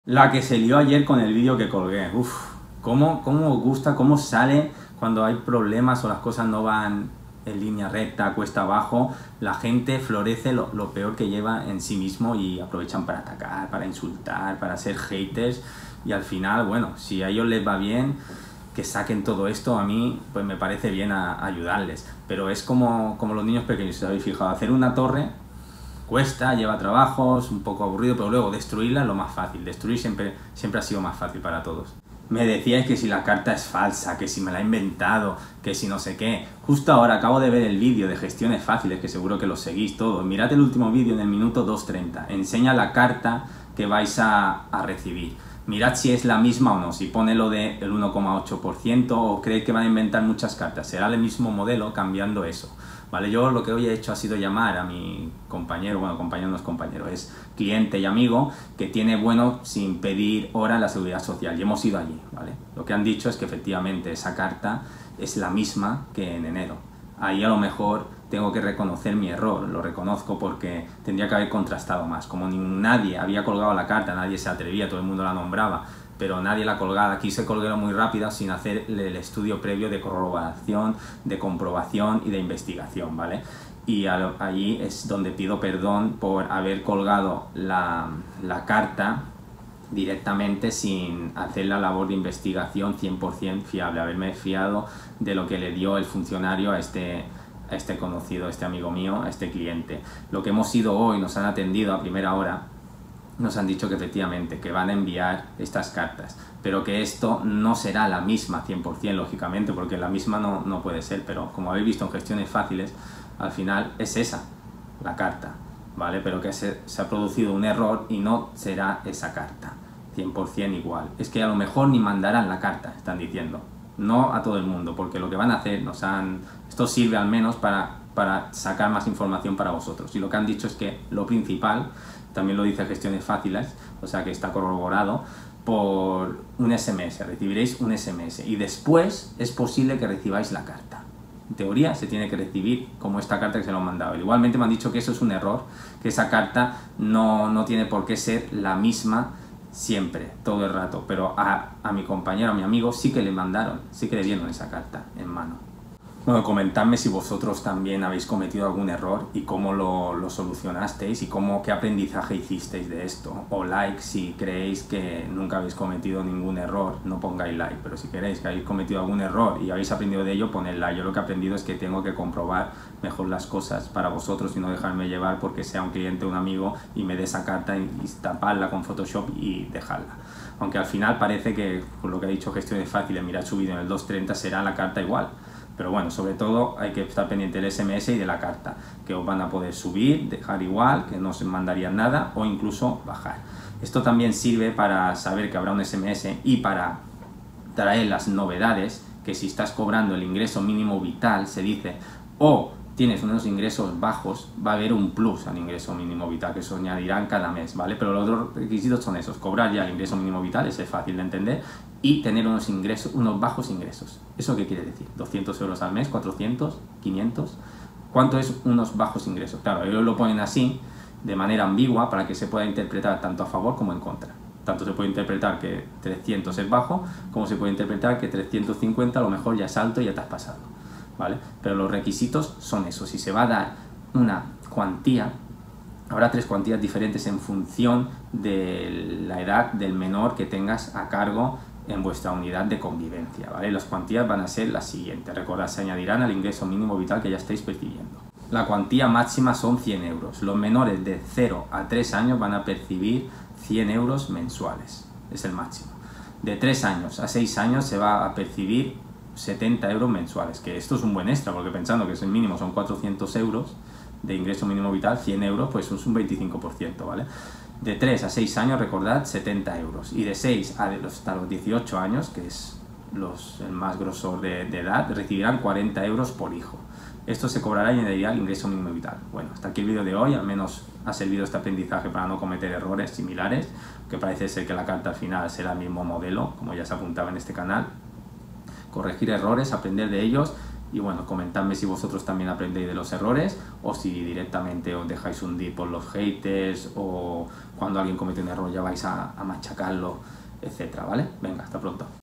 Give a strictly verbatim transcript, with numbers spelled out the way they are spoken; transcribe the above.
La que se lió ayer con el vídeo que colgué. Uf, cómo, cómo os gusta, cómo sale cuando hay problemas o las cosas no van en línea recta, cuesta abajo. La gente florece lo, lo peor que lleva en sí mismo y aprovechan para atacar, para insultar, para ser haters. Y al final, bueno, si a ellos les va bien, que saquen todo esto, a mí pues me parece bien a, a ayudarles. Pero es como, como los niños pequeños, si os habéis fijado, hacer una torre cuesta, lleva trabajos, un poco aburrido, pero luego destruirla es lo más fácil. Destruir siempre, siempre ha sido más fácil para todos. Me decíais que si la carta es falsa, que si me la he inventado, que si no sé qué. Justo ahora acabo de ver el vídeo de gestiones fáciles, que seguro que lo seguís todos. Mirad el último vídeo en el minuto dos treinta. Enseña la carta que vais a, a recibir. Mirad si es la misma o no, si pone lo del uno coma ocho por ciento o creéis que van a inventar muchas cartas. Será el mismo modelo cambiando eso. ¿Vale? Yo lo que hoy he hecho ha sido llamar a mi compañero, bueno, compañero no es compañero, es cliente y amigo, que tiene bueno sin pedir hora en la Seguridad Social, y hemos ido allí, ¿vale? Lo que han dicho es que efectivamente esa carta es la misma que en enero. Ahí a lo mejor tengo que reconocer mi error, lo reconozco porque tendría que haber contrastado más. Como ni nadie había colgado la carta, nadie se atrevía, todo el mundo la nombraba, pero nadie la colgaba. Aquí se colgaron muy rápida sin hacer el estudio previo de corroboración, de comprobación y de investigación, ¿vale? Y a, allí es donde pido perdón por haber colgado la, la carta directamente sin hacer la labor de investigación cien por cien fiable, haberme fiado de lo que le dio el funcionario a este, a este conocido, a este amigo mío, a este cliente. Lo que hemos ido hoy, nos han atendido a primera hora, nos han dicho que efectivamente que van a enviar estas cartas, pero que esto no será la misma cien por cien, lógicamente, porque la misma no, no puede ser, pero como habéis visto en gestiones fáciles, al final es esa la carta, ¿vale? Pero que se, se ha producido un error y no será esa carta cien por cien igual. Es que a lo mejor ni mandarán la carta, están diciendo, no a todo el mundo, porque lo que van a hacer, nos han, esto sirve al menos para, para sacar más información para vosotros, y lo que han dicho es que lo principal, también lo dice gestiones fáciles, o sea que está corroborado, por un ese eme ese, recibiréis un ese eme ese y después es posible que recibáis la carta. En teoría se tiene que recibir como esta carta que se lo han mandado. Igualmente me han dicho que eso es un error, que esa carta no, no tiene por qué ser la misma siempre, todo el rato, pero a, a mi compañero, a mi amigo sí que le mandaron, sí que le dieron esa carta en mano. Bueno, comentadme si vosotros también habéis cometido algún error y cómo lo, lo solucionasteis y cómo, qué aprendizaje hicisteis de esto. O like si creéis que nunca habéis cometido ningún error, no pongáis like, pero si queréis que habéis cometido algún error y habéis aprendido de ello, poned like. Yo lo que he aprendido es que tengo que comprobar mejor las cosas para vosotros y no dejarme llevar porque sea un cliente o un amigo y me dé esa carta y, y taparla con Photoshop y dejarla. Aunque al final parece que, por lo que ha dicho gestiones fáciles, mirad su vídeo en el dos treinta, será la carta igual. Pero bueno, sobre todo hay que estar pendiente del ese eme ese y de la carta, que os van a poder subir, dejar igual, que no se mandarían nada o incluso bajar. Esto también sirve para saber que habrá un ese eme ese y para traer las novedades, que si estás cobrando el ingreso mínimo vital, se dice, o tienes unos ingresos bajos, va a haber un plus al ingreso mínimo vital, que se añadirán cada mes, ¿vale? Pero los otros requisitos son esos, cobrar ya el ingreso mínimo vital, ese es fácil de entender, y tener unos ingresos, unos bajos ingresos. ¿Eso qué quiere decir? doscientos euros al mes, cuatrocientos, quinientos. ¿Cuánto es unos bajos ingresos? Claro, ellos lo ponen así, de manera ambigua, para que se pueda interpretar tanto a favor como en contra. Tanto se puede interpretar que trescientos es bajo, como se puede interpretar que trescientos cincuenta a lo mejor ya es alto y ya te has pasado, ¿vale? Pero los requisitos son esos. Si se va a dar una cuantía, habrá tres cuantías diferentes en función de la edad del menor que tengas a cargo en vuestra unidad de convivencia, ¿vale? Las cuantías van a ser las siguientes. Recordad, se añadirán al ingreso mínimo vital que ya estáis percibiendo. La cuantía máxima son cien euros. Los menores de cero a tres años van a percibir cien euros mensuales. Es el máximo. De tres años a seis años se va a percibir setenta euros mensuales, que esto es un buen extra, porque pensando que es el mínimo son cuatrocientos euros de ingreso mínimo vital, cien euros, pues es un veinticinco por ciento, ¿vale? De tres a seis años, recordad, setenta euros. Y de seis hasta los dieciocho años, que es los, el más grosor de, de edad, recibirán cuarenta euros por hijo. Esto se cobrará y añadirá al ingreso mínimo vital. Bueno, hasta aquí el vídeo de hoy, al menos ha servido este aprendizaje para no cometer errores similares, que parece ser que la carta al final será el mismo modelo, como ya se apuntaba en este canal. Corregir errores, aprender de ellos Y bueno, comentadme si vosotros también aprendéis de los errores o si directamente os dejáis hundir por los haters o cuando alguien comete un error ya vais a, a machacarlo, etcétera, ¿vale? Venga, hasta pronto.